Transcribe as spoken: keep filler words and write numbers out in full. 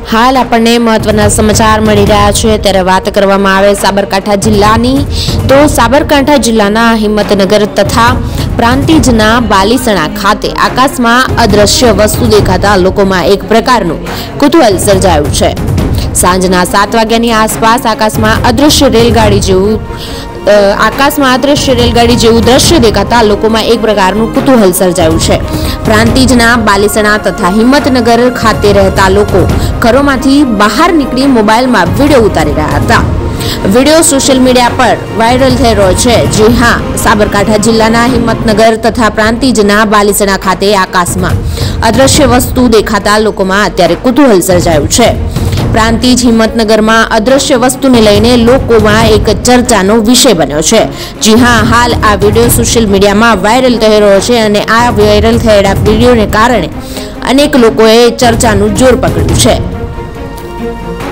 हाल आपने महत्वना समाचार मળી રહ્યા છે ત્યારે વાત કરવામાં આવે સાબરકાંઠા જિલ્લાની તો સાબરકાંઠા જિલ્લાના હિંમતનગર તથા પ્રાંતિજના બાલીસણા ખાતે આકાશમાં અદ્રશ્ય વસ્તુ દેખાતા લોકોમાં એક પ્રકારનું કુતૂહલ સર્જાયું છે। સાંજના સાત વાગ્યાની આસપાસ આકાશમાં અદ્રશ્ય રેલગાડી જેવું આકાશમાં અદ્રશ્ય રેલગાડી જેવું દ્રશ્ય દેખાતા લોકોમાં એક પ્રકારનું કુતૂહલ સર્જાયું છે। પ્રાંતિજના બાલીસણા તથા હિંમતનગર ખાતે રહેતા લોકો ઘરોમાંથી બહાર નીકળી મોબાઈલમાં વિડીયો ઉતારી રહ્યા હતા। વિડીયો સોશિયલ મીડિયા પર વાયરલ થઈ રહ્યો છે। જી हाँ, સાબરકાંઠા જિલ્લાના હિંમતનગર તથા પ્રાંતિજના બાલીસણા ખાતે આકાશમાં અદ્રશ્ય વસ્તુ દેખાતા લોકોમાં અત્યારે કુતૂહલ સર્જાયું છે। પ્રાંતિજ હિંમતનગરમાં અદ્રશ્ય વસ્તુને લઈને લોકોમાં એક ચર્ચાનો વિષય બન્યો છે। જી हाँ, હાલ આ વિડીયો સોશિયલ મીડિયામાં વાયરલ થઈ રહ્યો છે અને આ વાયરલ થયેલા વિડીયોને કારણે અનેક લોકોએ ચર્ચાનું જોર પકડ્યું છે।